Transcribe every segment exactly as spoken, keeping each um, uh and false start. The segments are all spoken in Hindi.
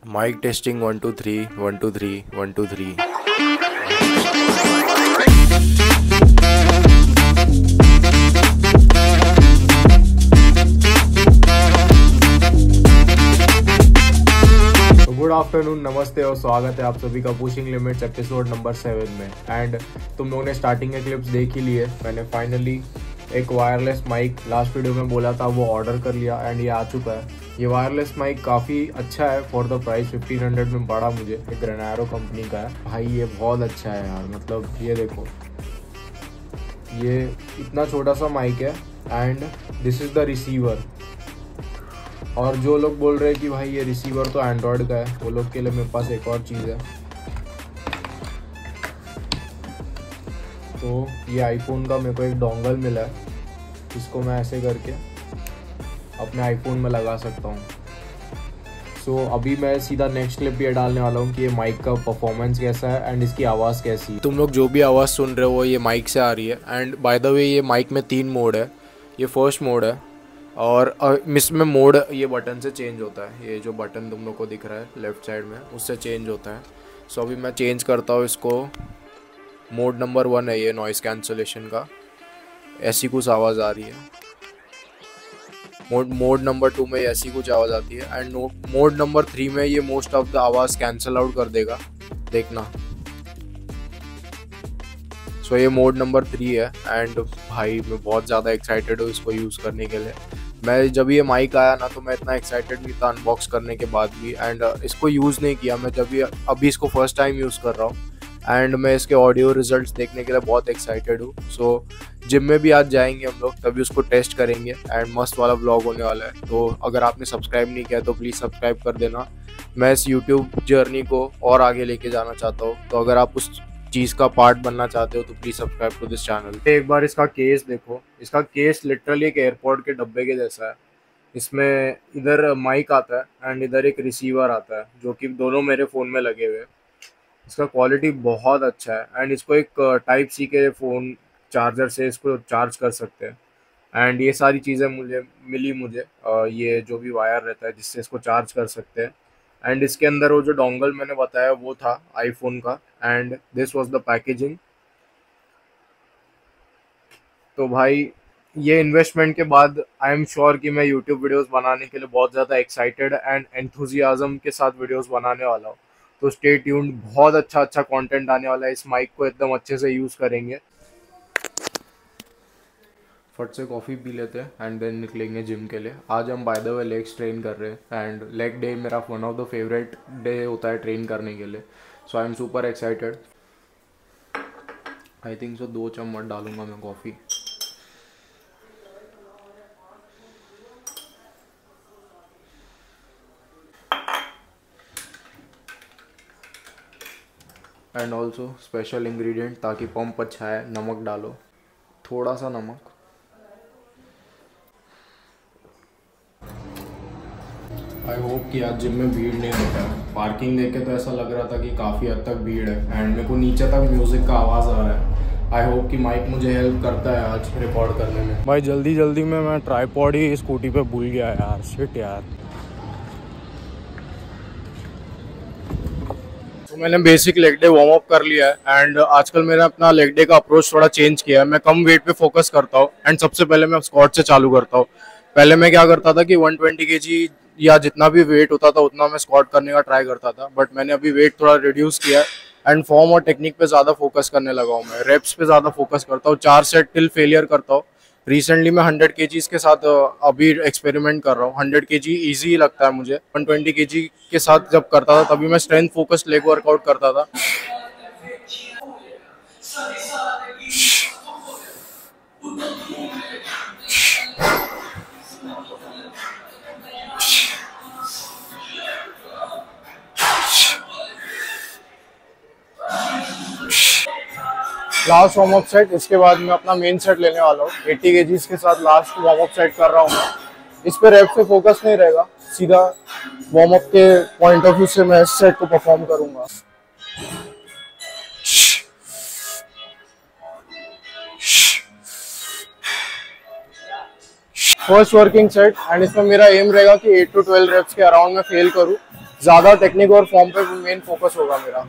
Mic testing one two three one two three one two three. Good afternoon, नमस्ते और स्वागत है आप सभी का pushing limits episode number seven में। एंड तुम लोगों ने स्टार्टिंग के क्लिप्स देख ही लिए। मैंने फाइनली एक वायरलेस माइक लास्ट वीडियो में बोला था वो ऑर्डर कर लिया एंड ये आ चुका है। ये वायरलेस माइक काफ़ी अच्छा है for the price fifteen hundred में पड़ा मुझे। एक ग्रेनारो कंपनी का है भाई, ये बहुत अच्छा है यार। मतलब ये देखो, ये इतना छोटा सा माइक है and this is the receiver. और जो लोग बोल रहे हैं कि भाई ये रिसीवर तो एंड्रॉयड का है, वो लोग के लिए मेरे पास एक और चीज़ है। तो ये आईफोन का मेरे को एक डोंगल मिला है, इसको मैं ऐसे करके अपने आईफोन में लगा सकता हूँ। सो so, अभी मैं सीधा नेक्स्ट क्लिप ये डालने वाला हूँ कि ये माइक का परफॉर्मेंस कैसा है एंड इसकी आवाज़ कैसी है। तुम लोग जो भी आवाज़ सुन रहे हो वो ये माइक से आ रही है। एंड बाय द वे ये माइक में तीन मोड है। ये फर्स्ट मोड है और इसमें मोड ये बटन से चेंज होता है। ये जो बटन तुम लोग को दिख रहा है लेफ्ट साइड में, उससे चेंज होता है। सो so, अभी मैं चेंज करता हूँ इसको। मोड नंबर वन है ये नॉइज़ कैंसलेशन का, ऐसी कुछ आवाज़ आ रही है। मोड मोड नंबर टू में ऐसी कुछ आवाज़ आती है। एंड मोड नंबर थ्री में ये मोस्ट ऑफ द आवाज़ कैंसिल आउट कर देगा, देखना। सो so, ये मोड नंबर थ्री है। एंड भाई मैं बहुत ज़्यादा एक्साइटेड हूँ इसको यूज़ करने के लिए। मैं जब ये माइक आया ना तो मैं इतना एक्साइटेड नहीं था अनबॉक्स करने के बाद भी। एंड इसको यूज़ नहीं किया मैं, जब ये अभी इसको फर्स्ट टाइम यूज़ कर रहा हूँ। एंड मैं इसके ऑडियो रिजल्ट्स देखने के लिए बहुत एक्साइटेड हूँ। सो जिम में भी आज जाएंगे हम लोग, तभी उसको टेस्ट करेंगे एंड मस्त वाला व्लॉग होने वाला है। तो अगर आपने सब्सक्राइब नहीं किया तो प्लीज़ सब्सक्राइब कर देना। मैं इस यूट्यूब जर्नी को और आगे लेके जाना चाहता हूँ, तो अगर आप उस चीज़ का पार्ट बनना चाहते हो तो please subscribe to this channel. एक बार इसका केस देखो, इसका केस लिटरली एक एयरपोर्ट के डब्बे के जैसा है। इसमें इधर माइक आता है एंड इधर एक रिसीवर आता है, जो कि दोनों मेरे फ़ोन में लगे हुए हैं। इसका क्वालिटी बहुत अच्छा है एंड इसको एक टाइप सी के फ़ोन चार्जर से इसको चार्ज कर सकते हैं। एंड ये सारी चीज़ें मुझे मिली मुझे ये जो भी वायर रहता है जिससे इसको चार्ज कर सकते हैं। एंड इसके अंदर वो जो डोंगल मैंने बताया वो था आईफोन का। And this was the packaging. तो भाई ये इन्वेस्टमेंट के बाद आई एम श्योर कि मैं यूट्यूब वीडियोस बनाने के लिए बहुत ज़्यादा एक्साइटेड एंड एंथुजियाज्म के साथ वीडियोस बनाने वाला हूँ। तो स्टे ट्यून्ड, बहुत अच्छा अच्छा कंटेंट आने वाला है। इस माइक को एकदम अच्छे से यूज़ करेंगे। फट से कॉफ़ी पी लेते हैं एंड देन निकलेंगे जिम के लिए। आज हम by the way legs train कर रहे हैं एंड लेग डे मेरा one of the favourite day होता है ट्रेन करने के लिए। So I am super excited. I think so दो चम्मच डालूंगा मैं coffee. And also special ingredient ताकि पंप अच्छा है, नमक डालो, थोड़ा सा नमक। आई होप कि आज जिम में भीड़ नहीं होता है। पार्किंग देख के तो ऐसा लग रहा था कि काफ़ी हद तक भीड़ है एंड मेरे को नीचे तक म्यूज़िक का आवाज़ आ रहा है। आई होप कि माइक मुझे हेल्प करता है आज रिकॉर्ड करने में। भाई जल्दी जल्दी में मैं ट्राइपॉड ही स्कूटी पे भूल गया यार, शिट यार। तो मैंने basic leg day warm up कर लिया है एंड आजकल मैंने अपना लेग डे का अप्रोच थोड़ा चेंज किया है। मैं कम वेट पे फोकस करता हूँ एंड सबसे पहले मैं स्क्वाट से चालू करता हूँ। पहले मैं क्या करता था कि वन ट्वेंटी केजी या जितना भी वेट होता था उतना मैं स्क्वाट करने का ट्राई करता था, बट मैंने अभी वेट थोड़ा रिड्यूस किया है एंड फॉर्म और टेक्निक पे ज़्यादा फोकस करने लगा हूँ। मैं रेप्स पे ज़्यादा फोकस करता हूँ, चार सेट टिल फेलियर करता हूँ। रिसेंटली मैं हंड्रेड केजीज के साथ अभी एक्सपेरिमेंट कर रहा हूँ। हंड्रेड केजी ईजी लगता है मुझे। वन ट्वेंटी केजी के साथ जब करता था तभी मैं स्ट्रेंथ फोकस्ड लेग वर्कआउट करता था। लास्ट वार्म अप सेट, इसके बाद मैं अपना मेन सेट लेने वाला हूँ। अस्सी केजीज के साथ लास्ट वार्म अप सेट कर रहा हूँ मैं। इस पे रेप पे फोकस नहीं रहेगा, सीधा वार्म अप के पॉइंट ऑफ व्यू से मैं इस सेट को परफॉर्म करूँगा। फर्स्ट वर्किंग सेट एंड इसमें मेरा एम रहेगा कि एट टू ट्वेल्व रेप्स के अराउंड में फेल करूँ ज़्यादा टेक्निक और फॉर्म पे मेन फोकस होगा मेरा।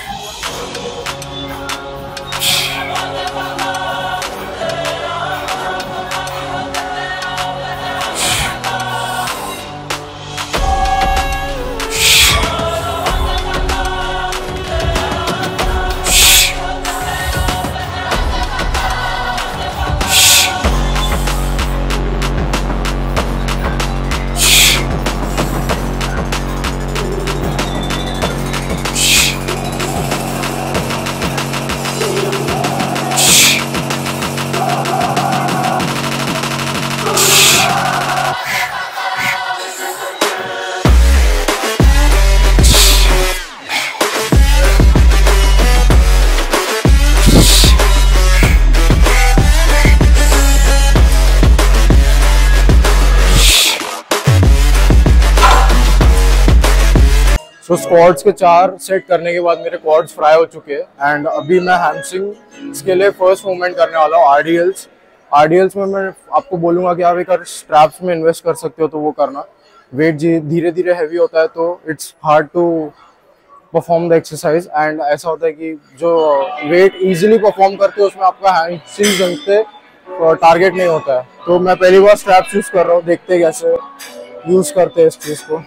तो स्क्वाट्स के चार सेट करने के बाद मेरे क्वाड्स फ्राई हो चुके हैं एंड अभी मैं हैमस्ट्रिंग्स के लिए फर्स्ट मूवमेंट करने वाला हूँ आरडीएल्स। आरडीएल्स में मैं आपको बोलूँगा कि आप एक अगर स्ट्रैप्स में इन्वेस्ट कर सकते हो तो वो करना। वेट धीरे धीरे हैवी होता है तो it's hard to perform the exercise and ऐसा होता है कि जो वेट इजीली परफॉर्म करते हो उसमें आपका हैमस्ट्रिंग ढंग से टारगेट नहीं होता है। तो मैं पहली बार स्ट्रैप्स यूज़ कर रहा हूँ, देखते हैं कैसे यूज़ करते हैं इस चीज़ को।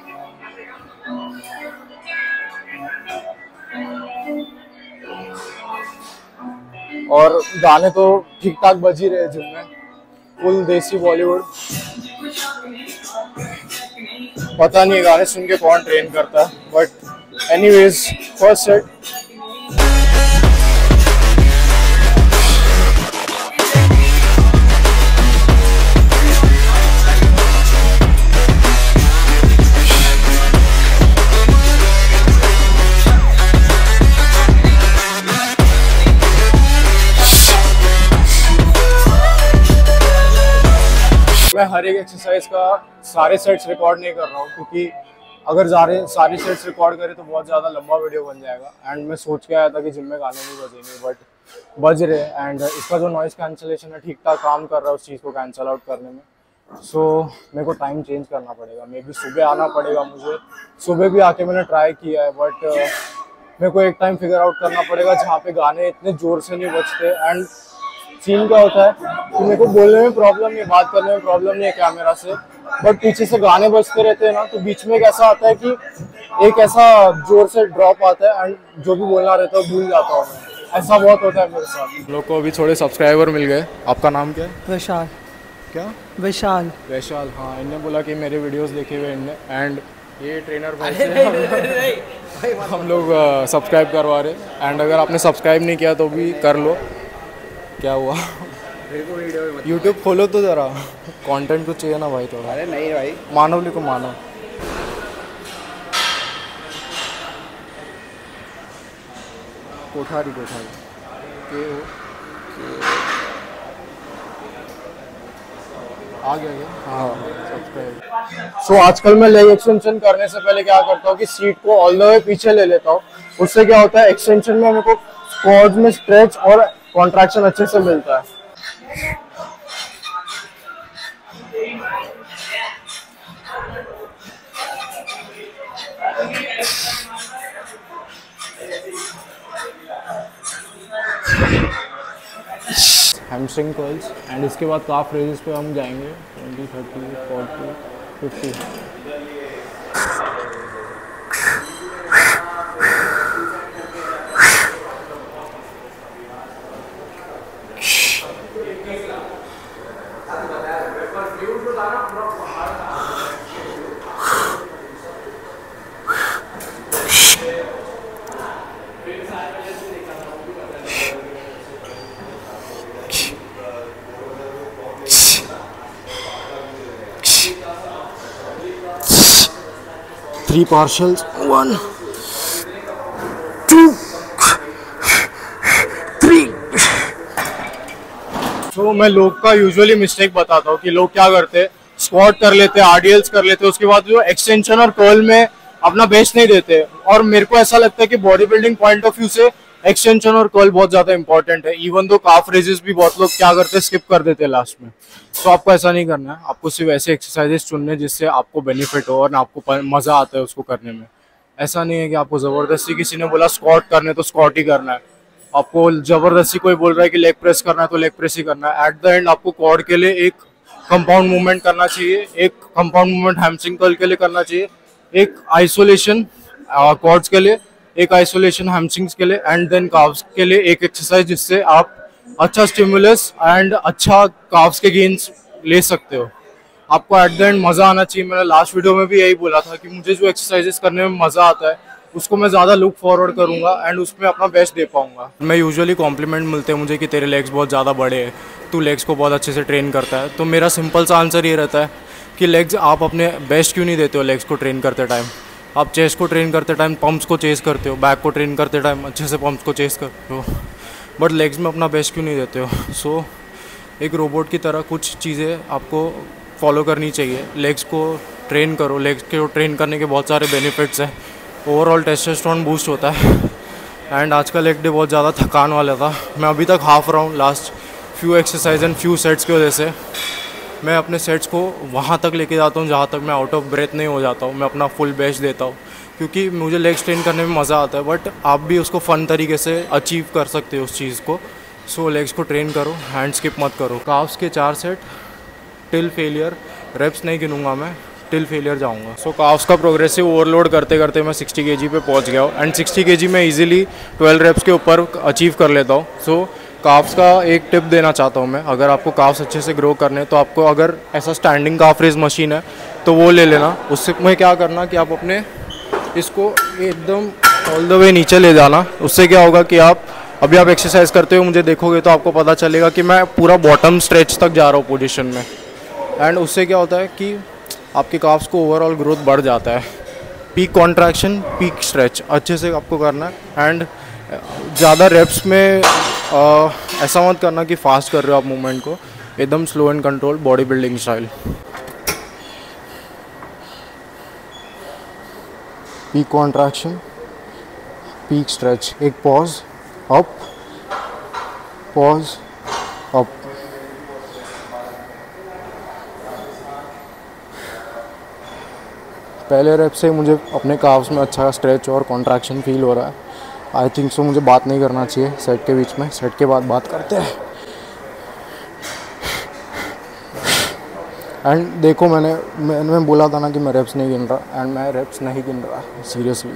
और गाने तो ठीक ठाक बज ही रहे जिम में, फुल देसी बॉलीवुड। पता नहीं गाने सुन के कौन ट्रेन करता है, बट एनीवेज फर्स्ट सेट। मैं हर एक एक्सरसाइज का सारे सेट्स रिकॉर्ड नहीं कर रहा हूँ क्योंकि अगर सारे सारी सेट्स रिकॉर्ड करें तो बहुत ज़्यादा लंबा वीडियो बन जाएगा एंड मैं सोच के आया था कि जिम में गाने नहीं बजेंगे बट बज रहे एंड इसका जो नॉइज़ कैंसलेशन है ठीक ठाक काम कर रहा है उस चीज़ को कैंसिल आउट करने में। सो so, मेरे को टाइम चेंज करना पड़ेगा, मे बी सुबह आना पड़ेगा मुझे। सुबह भी आके मैंने ट्राई किया है बट uh, मेरे को एक टाइम फिगर आउट करना पड़ेगा जहाँ पे गाने इतने ज़ोर से नहीं बजते। एंड सीन क्या होता है कि मेरे को बोलने में प्रॉब्लम नहीं, बात करने में प्रॉब्लम नहीं है कैमरा से, बट पीछे से गाने बजते रहते हैं ना तो बीच में एक ऐसा आता है कि एक ऐसा जोर से ड्रॉप आता है एंड जो भी बोलना रहता है भूल जाता हूँ मैं। ऐसा बहुत होता है मेरे साथ। लोग को अभी थोड़े सब्सक्राइबर मिल गए। आपका नाम क्या है? विशाल। क्या? विशाल। विशाल, हाँ। इनने बोला कि मेरे वीडियोस देखे हुए इनने एंड ये ट्रेनर भाई से हम लोग सब्सक्राइब करवा रहे एंड अगर आपने सब्सक्राइब नहीं किया तो भी कर लो। क्या हुआ? यूट्यूब खोलो तो जरा, कंटेंट तो चाहिए ना भाई थोड़ा। अरे नहीं भाई, मानवली को मानो। कोठारी कोठारी के हो आ गया क्या? हाँ सब्सक्राइब। सो आजकल मैं लेग एक्सटेंशन करने से पहले क्या करता हूँ कि सीट को ऑल द वे पीछे ले लेता हूँ। उससे क्या होता है एक्सटेंशन में मेरे को क्वाड्स में स्ट्रेच और कॉन्ट्रैक्शन अच्छे से मिलता है। हैमस्ट्रिंग कर्ल्स एंड इसके बाद काफ रेजेस पे हम जाएंगे twenty, thirty, forty, fifty. Three partials, one, two, three. तो मैं लोग का यूजुअली मिस्टेक बताता हूँ कि लोग क्या करते हैं, स्क्वाट कर लेते हैं, आरडीएल्स कर लेते हैं, उसके बाद जो एक्सटेंशन और कर्ल में अपना बेस्ट नहीं देते। और मेरे को ऐसा लगता है कि body building point of view से एक्सटेंशन और कर्ल बहुत ज्यादा इंपॉर्टेंट है। इवन दो काफ रेजेस भी बहुत लोग क्या करते हैं, स्किप कर देते हैं लास्ट में। तो आपको ऐसा नहीं करना है, आपको सिर्फ ऐसे एक्सरसाइजेस चुनने जिससे आपको बेनिफिट हो और आपको मजा आता है उसको करने में। ऐसा नहीं है कि आपको ज़बरदस्ती किसी ने बोला स्क्वाट करने तो स्क्वाट ही करना है, आपको ज़बरदस्ती कोई बोल रहा है कि लेग प्रेस करना है तो लेग प्रेस ही करना है। एट द एंड आपको क्वाड के लिए एक कंपाउंड मूवमेंट करना चाहिए, एक कंपाउंड मूवमेंट हैमस्ट्रिंग कर्ल के लिए करना चाहिए, एक आइसोलेशन क्वाड्स के लिए, एक आइसोलेशन हैमस्ट्रिंग्स के लिए, एंड देन काव्स के लिए एक एक्सरसाइज जिससे आप अच्छा स्टिमुलस एंड अच्छा काव्स के गेन्स ले सकते हो। आपको एट द एंड मज़ा आना चाहिए। मैंने लास्ट वीडियो में भी यही बोला था कि मुझे जो एक्सरसाइजेस करने में मज़ा आता है उसको मैं ज़्यादा लुक फॉरवर्ड करूँगा एंड उसमें अपना बेस्ट दे पाऊँगा। मैं यूजुअली कॉम्प्लीमेंट मिलते हैं मुझे कि तेरे लेग्स बहुत ज़्यादा बड़े हैं, तू लेग्स को बहुत अच्छे से ट्रेन करता है। तो मेरा सिंपल सा आंसर ये रहता है कि लेग्स आप अपने बेस्ट क्यों नहीं देते हो लेग्स को ट्रेन करते टाइम। आप चेस्ट को ट्रेन करते टाइम पम्प्स को चेस करते हो, बैक को ट्रेन करते टाइम अच्छे से पम्प्स को चेस करते हो, बट लेग्स में अपना बेस्ट क्यों नहीं देते हो। सो so, एक रोबोट की तरह कुछ चीज़ें आपको फॉलो करनी चाहिए। लेग्स को ट्रेन करो, लेग्स को ट्रेन करने के बहुत सारे बेनिफिट्स हैं। ओवरऑल टेस्टोस्टेरोन बूस्ट होता है एंड आज का लेग डे बहुत ज़्यादा थकान वाला था। मैं अभी तक हाफ रहा हूँ last few exercise and few sets की वजह से। मैं अपने सेट्स को वहाँ तक लेके जाता हूँ जहाँ तक मैं आउट ऑफ ब्रेथ नहीं हो जाता हूँ, मैं अपना फुल बेस्ट देता हूँ क्योंकि मुझे लेग्स ट्रेन करने में मज़ा आता है। बट आप भी उसको फ़न तरीके से अचीव कर सकते हो उस चीज़ को। सो so, लेग्स को ट्रेन करो, हैंड स्किप मत करो। काफ्स के चार सेट टिल फेलियर, रेप्स नहीं गिनूंगा मैं, टिल फेलियर जाऊंगा। सो काफ्स का प्रोग्रेसिव ओवरलोड करते करते मैं सिक्सटी केजी पे पहुंच गया हूँ एंड सिक्सटी केजी में इजीली ट्वेल्व रेप्स के ऊपर अचीव कर लेता हूँ। सो काफ्स का एक टिप देना चाहता हूँ मैं, अगर आपको काफ्स अच्छे से ग्रो करने तो आपको अगर ऐसा स्टैंडिंग काफ रेज मशीन है तो वो ले लेना। उससे में क्या करना कि आप अपने इसको एकदम ऑल द वे नीचे ले जाना। उससे क्या होगा कि आप अभी आप एक्सरसाइज करते हुए मुझे देखोगे तो आपको पता चलेगा कि मैं पूरा बॉटम स्ट्रेच तक जा रहा हूँ पोजीशन में। एंड उससे क्या होता है कि आपके काफ्स को ओवरऑल ग्रोथ बढ़ जाता है। पीक कॉन्ट्रैक्शन, पीक स्ट्रेच अच्छे से आपको करना है एंड ज़्यादा रेप्स में आ, ऐसा मत करना कि फास्ट कर रहे हो आप मूवमेंट को, एकदम slow and control body building style. Peak contraction, peak stretch, एक पॉज, अप, पॉज, अप। पहले रेप से मुझे अपने काफ्स में अच्छा स्ट्रेच और कॉन्ट्रैक्शन फील हो रहा है। आई थिंक सो मुझे बात नहीं करना चाहिए सेट के बीच में, सेट के बाद बात करते हैं। एंड देखो मैंने मैंने बोला था ना कि मैं रेप्स नहीं गिन रहा एंड मैं रेप्स नहीं गिन रहा सीरियसली।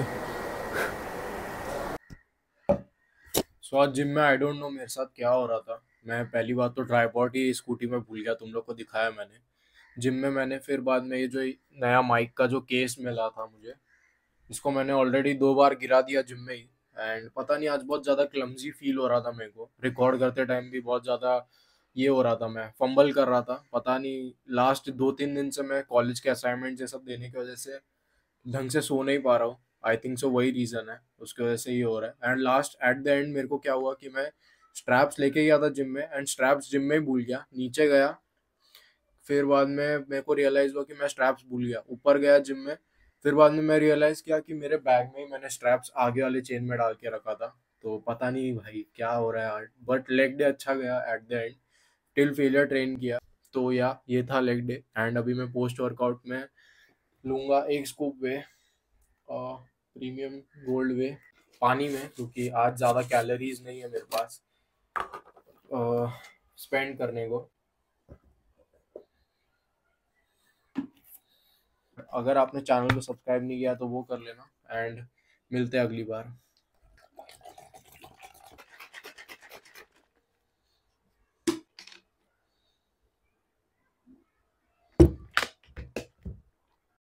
सो आज जिम में आई डोंट नो मेरे साथ क्या हो रहा था। मैं पहली बात तो ट्राइपॉड ही स्कूटी में भूल गया, तुम लोग को दिखाया मैंने जिम में। मैंने फिर बाद में ये जो नया माइक का जो केस मिला था मुझे, इसको मैंने ऑलरेडी दो बार गिरा दिया जिम में ही। एंड पता नहीं आज बहुत ज़्यादा क्लमजी फील हो रहा था मेरे को, रिकॉर्ड करते टाइम भी बहुत ज़्यादा ये हो रहा था, मैं फंबल कर रहा था। पता नहीं लास्ट दो तीन दिन से मैं कॉलेज के असाइनमेंट ये सब देने की वजह से ढंग से सो नहीं पा रहा हूँ। आई थिंक सो वही रीज़न है, उसकी वजह से ये हो रहा है। And last at the end मेरे को क्या हुआ कि मैं स्ट्रैप्स लेके गया था जिम में एंड स्ट्रैप्स जिम में ही भूल गया। नीचे गया, फिर बाद में मेरे को रियलाइज़ हुआ कि मैं स्ट्रैप्स भूल गया। ऊपर गया जिम में, फिर बाद में मैं रियलाइज़ किया कि मेरे बैग में ही मैंने स्ट्रैप्स आगे वाले चेन में डाल के रखा था। तो पता नहीं भाई क्या हो रहा है आज, बट लेग डे अच्छा गया at the end, till failure train किया। तो या ये था लेग डे एंड अभी मैं पोस्ट वर्कआउट में लूँगा एक scoop whey premium gold whey पानी में, क्योंकि आज ज़्यादा कैलोरीज नहीं है मेरे पास स्पेंड करने को। अगर आपने चैनल को सब्सक्राइब नहीं किया तो वो कर लेना एंड मिलते हैं अगली बार।